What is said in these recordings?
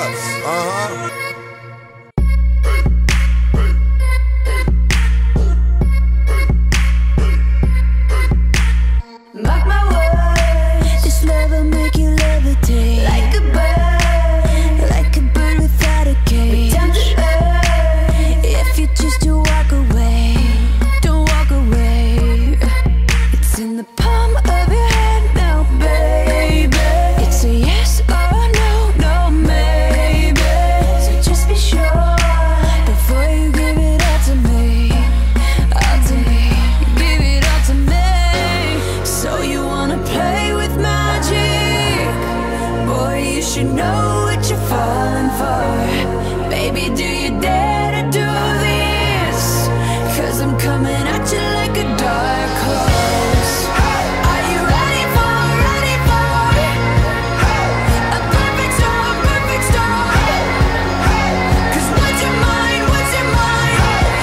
us. Mark my words, this love will make you levitate like a bird without a cage. Down to earth, if you choose to walk away, don't walk away. It's in the palm of your hand now, baby. It's a yes or no, no maybe. So just be sure before you give it all to me, all to me. Give it all to me. So you wanna play with magic? Boy, you should know what you're falling for. Baby, do you dare to do this? 'Cause I'm coming at you like a dark horse. Are you ready for a perfect storm, perfect storm? 'Cause what's your mind, what's your mind?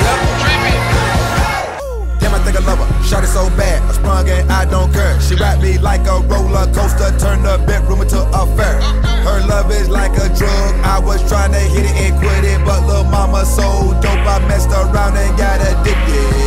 Damn, I think I love her. Shot it so bad, I sprung and I don't care. She wrapped me like a roller coaster, turned the bedroom into a fair. Her love is like a drug. I was trying to hit it and quit it, but lil' mama so dope, I messed around and got addicted.